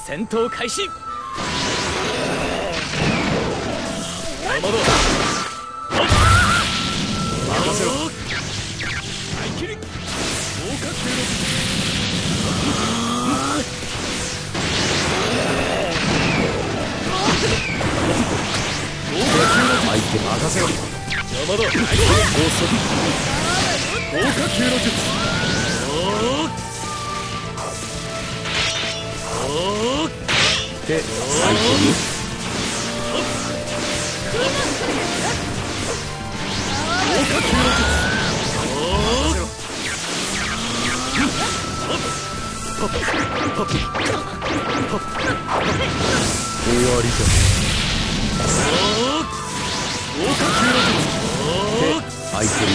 戦闘開始。山田任せろ。合切り合格系の相手任せろ。山田高速合格系の術。で相手に終わりだ。空いてるよ。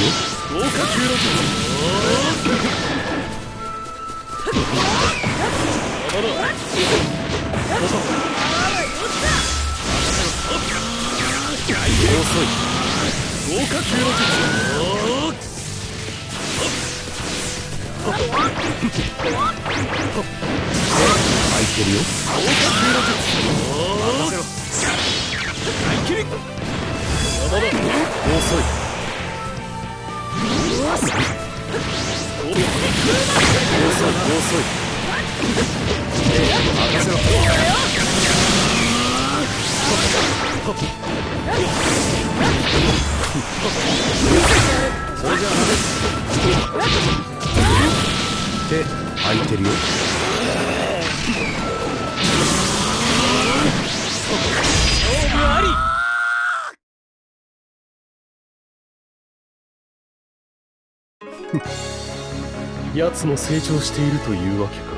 遅い。合格系の術。空いてるよ。合格系の術。任せろ。合切り。山田遅い。遅い。任せろ。それじゃあ手空いてるよ。勝負あり。奴も成長しているというわけか。